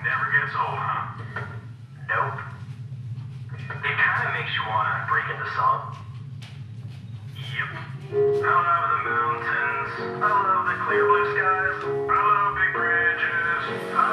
Never gets old, huh? Nope. It kind of makes you want to break into song. Yep. I love the mountains. I love the clear blue skies. I love big bridges. I